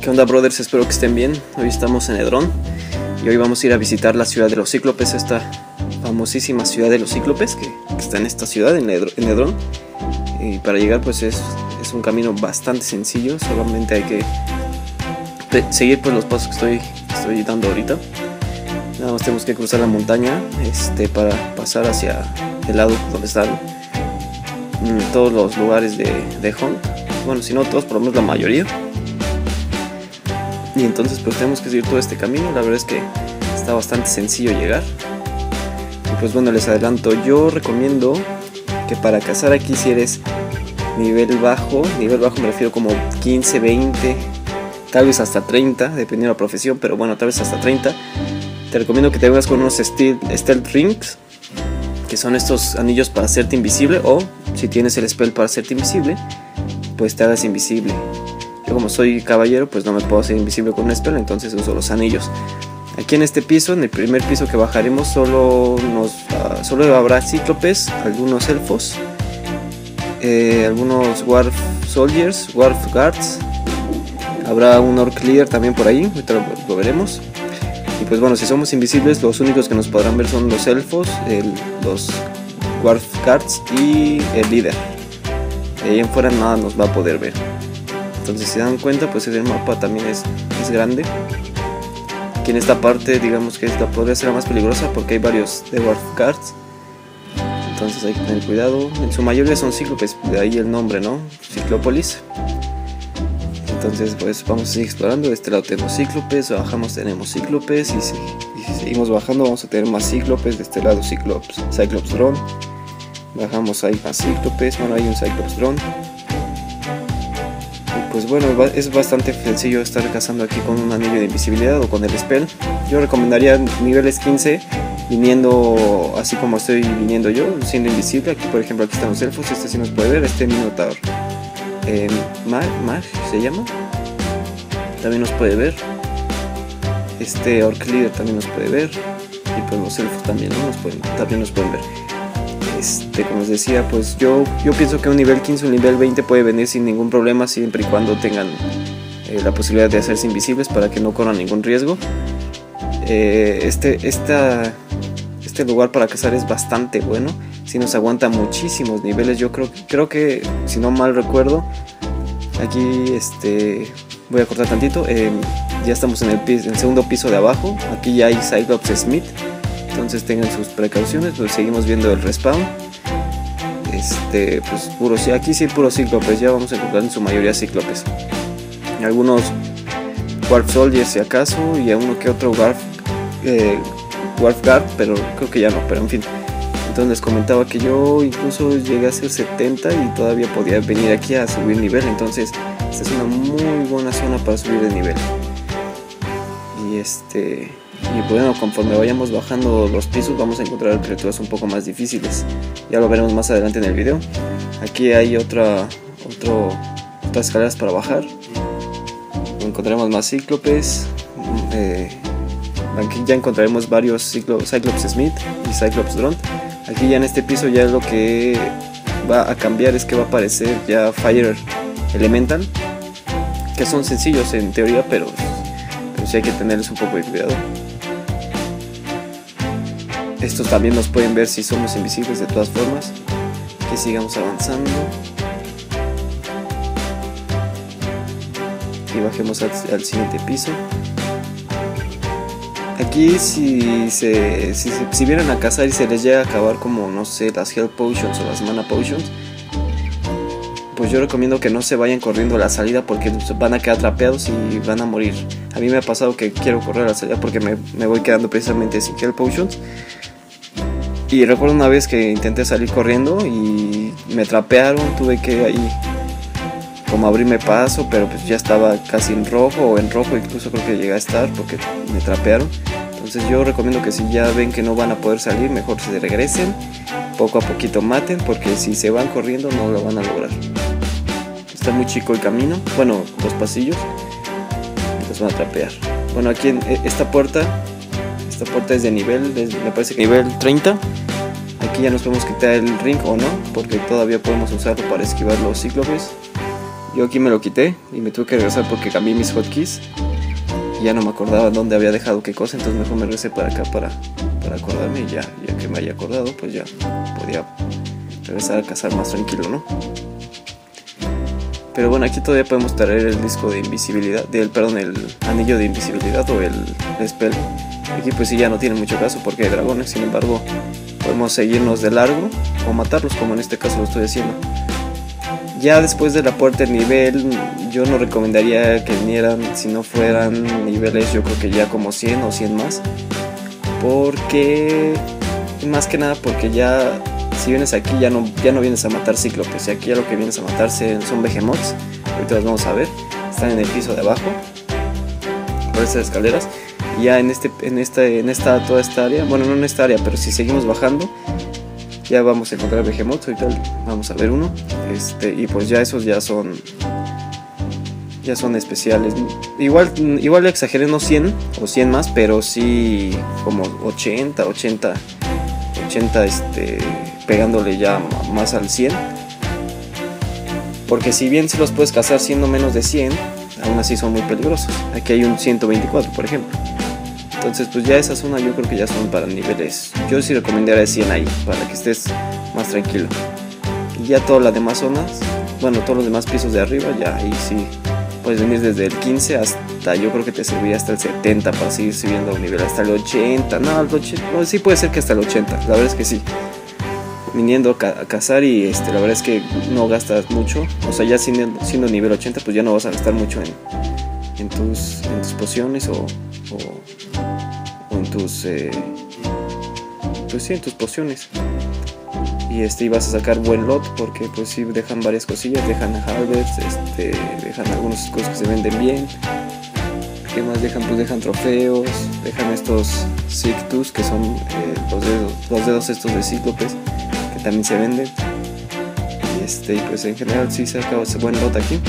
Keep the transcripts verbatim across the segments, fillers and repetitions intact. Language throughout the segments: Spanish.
¿Qué onda, brothers? Espero que estén bien. Hoy estamos en Hedron y hoy vamos a ir a visitar la ciudad de los Cíclopes, esta famosísima ciudad de los Cíclopes que, que está en esta ciudad, en Hedron. Y para llegar pues es, es un camino bastante sencillo, solamente hay que seguir pues los pasos que estoy, que estoy dando ahorita. Nada más tenemos que cruzar la montaña este, para pasar hacia el lado donde están mm, todos los lugares de, de hunt. Bueno, si no todos, por lo menos la mayoría. Y entonces pues tenemos que seguir todo este camino. La verdad es que está bastante sencillo llegar. Y pues bueno, les adelanto, yo recomiendo que para cazar aquí, si eres nivel bajo, nivel bajo me refiero como quince, veinte, tal vez hasta treinta, dependiendo de la profesión, pero bueno, tal vez hasta treinta, te recomiendo que te vengas con unos Stealth Rings, que son estos anillos para hacerte invisible, o si tienes el spell para hacerte invisible, pues te hagas invisible. Yo, como soy caballero, pues no me puedo hacer invisible con un spell, entonces uso los anillos. Aquí en este piso, en el primer piso que bajaremos, solo, nos, uh, solo habrá cíclopes, algunos elfos, eh, algunos Dwarf Soldiers, Dwarf Guards, habrá un Orc Leader también por ahí, ahorita lo, lo veremos. Y pues bueno, si somos invisibles, los únicos que nos podrán ver son los elfos, el, los Dwarf Guards y el líder. De ahí en fuera nada nos va a poder ver. Entonces, si se dan cuenta, pues el mapa también es, es grande. Aquí en esta parte, digamos que esta podría ser la más peligrosa porque hay varios de Dwarf Guards. Entonces hay que tener cuidado. En su mayoría son cíclopes, de ahí el nombre, ¿no? Ciclópolis. Entonces pues vamos a seguir explorando. De este lado tenemos cíclopes, bajamos tenemos cíclopes, y si, y si seguimos bajando vamos a tener más cíclopes. De este lado Cyclops, Cyclops Drone. Bajamos, hay más cíclopes, bueno, hay un Cyclops Drone. Y pues bueno, es bastante sencillo estar cazando aquí con un anillo de invisibilidad o con el spell. Yo recomendaría niveles quince, viniendo así como estoy viniendo yo, siendo invisible. Aquí por ejemplo, aquí están los elfos, este sí nos puede ver, este Minotaur. Eh, Mag, Mag se llama, también nos puede ver. Este Orc Leader también nos puede ver. Y pues los elfos también, ¿no? nos pueden, también nos pueden ver. Este, como les decía, pues yo, yo pienso que un nivel quince o un nivel veinte puede venir sin ningún problema, siempre y cuando tengan eh, la posibilidad de hacerse invisibles para que no corran ningún riesgo. Eh, este, esta, este lugar para cazar es bastante bueno. Si nos aguanta muchísimos niveles. Yo creo, creo que, si no mal recuerdo, aquí este, voy a cortar tantito, eh, ya estamos en el, piso, en el segundo piso de abajo. Aquí ya hay Cyclops Smith, entonces tengan sus precauciones. Pues seguimos viendo el respawn. Este, pues puro, sí, aquí sí puro cíclopes, ya vamos a encontrar en su mayoría cíclopes. Algunos Dwarf Soldiers si acaso, y a uno que otro Dwarf, eh, Dwarf Guard, pero creo que ya no, pero en fin. Entonces les comentaba que yo incluso llegué a ser setenta y todavía podía venir aquí a subir nivel. Entonces esta es una muy buena zona para subir de nivel. Y este y bueno, conforme vayamos bajando los pisos vamos a encontrar criaturas un poco más difíciles. Ya lo veremos más adelante en el video. Aquí hay otra, otro, otras escaleras para bajar. Encontraremos más cíclopes. Eh, aquí ya encontraremos varios Cyclops Smith y Cyclops Drone. Aquí ya en este piso ya lo que va a cambiar es que va a aparecer ya Fire Elemental, que son sencillos en teoría, pero, pero sí hay que tenerles un poco de cuidado. Estos también nos pueden ver si somos invisibles de todas formas. Que sigamos avanzando y bajemos al, al siguiente piso. Aquí si, se, si, si vienen a cazar y se les llega a acabar como no sé las Health Potions o las Mana Potions, pues yo recomiendo que no se vayan corriendo a la salida porque van a quedar atrapados y van a morir. A mí me ha pasado que quiero correr a la salida porque me, me voy quedando precisamente sin Health Potions. Y recuerdo una vez que intenté salir corriendo y me trapearon, tuve que ahí como abrirme paso, pero pues ya estaba casi en rojo o en rojo, incluso creo que llegué a estar porque me trapearon. Entonces yo recomiendo que si ya ven que no van a poder salir, mejor se regresen, poco a poquito maten, porque si se van corriendo no lo van a lograr. Está muy chico el camino, bueno, los pasillos, los van a trapear. Bueno, aquí en esta puerta, esta puerta es de nivel, me parece que nivel treinta. Aquí ya nos podemos quitar el ring o no, porque todavía podemos usarlo para esquivar los cíclopes. Yo aquí me lo quité y me tuve que regresar porque cambié mis hotkeys y ya no me acordaba dónde había dejado qué cosa, entonces mejor me regresé para acá para, para acordarme, y ya, ya que me haya acordado pues ya podía regresar a cazar más tranquilo, ¿no? Pero bueno, aquí todavía podemos traer el disco de invisibilidad, del, perdón, el anillo de invisibilidad o el, el spell. Aquí pues sí ya no tiene mucho caso porque hay dragones, sin embargo podemos seguirnos de largo o matarlos, como en este caso lo estoy haciendo. Ya después de la puerta de nivel, yo no recomendaría que vinieran si no fueran niveles, yo creo que ya como cien o cien más, porque más que nada porque ya si vienes aquí ya no, ya no vienes a matar cíclopes, y aquí ya lo que vienes a matar son behemoths. Ahorita los vamos a ver, están en el piso de abajo por estas escaleras, y ya en, este, en, esta, en esta, toda esta área, bueno no en esta área, pero si seguimos bajando ya vamos a encontrar behemoths. Ahorita vamos a ver uno, este, y pues ya esos ya son ya son especiales. Igual, igual exageré, no cien o cien más, pero sí como ochenta, ochenta, ochenta, este, pegándole ya más al cien. Porque si bien si los puedes cazar siendo menos de cien, aún así son muy peligrosos. Aquí hay un ciento veinticuatro, por ejemplo. Entonces pues ya esa zona yo creo que ya son para niveles, yo sí recomendaría de cien ahí, para que estés más tranquilo. Y ya todas las demás zonas, bueno, todos los demás pisos de arriba, ya ahí sí puedes venir desde el quince hasta, yo creo que te serviría hasta el setenta para seguir subiendo un nivel, hasta el ochenta, no, el ochenta, no, sí puede ser que hasta el ochenta, la verdad es que sí. Viniendo a, ca a cazar y este, la verdad es que no gastas mucho, o sea ya siendo, siendo nivel ochenta pues ya no vas a gastar mucho en, en, tus, en tus pociones o, o, o en tus, eh, pues sí, en tus pociones. Y este, y vas a sacar buen lot porque pues sí dejan varias cosillas, dejan halberds, este, dejan algunas cosas que se venden bien. ¿Qué más dejan? Pues dejan trofeos, dejan estos Cictus que son eh, los, dedos, los dedos estos de cíclopes que también se venden. Y este, y pues en general sí se acaba ese buen lot aquí.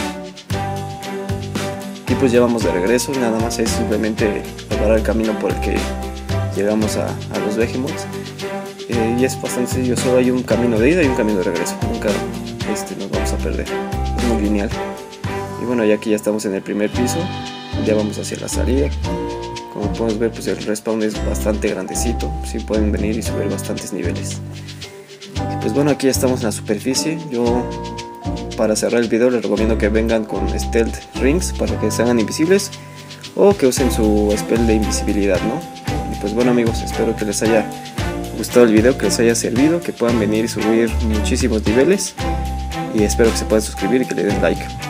Y pues ya vamos de regreso, nada más es simplemente preparar el camino por el que llegamos a, a los behemoths. Eh, y es bastante sencillo, solo hay un camino de ida y un camino de regreso, nunca este, nos vamos a perder, es muy lineal. Y bueno, ya aquí ya estamos en el primer piso, ya vamos hacia la salida. Como podemos ver pues el respawn es bastante grandecito, sí pueden venir y subir bastantes niveles. Y pues bueno, aquí ya estamos en la superficie. Yo para cerrar el video les recomiendo que vengan con stealth rings para que se hagan invisibles o que usen su spell de invisibilidad, ¿no? Y pues bueno amigos, espero que les haya gustado el video, que les haya servido, que puedan venir y subir muchísimos niveles, y espero que se puedan suscribir y que le den like.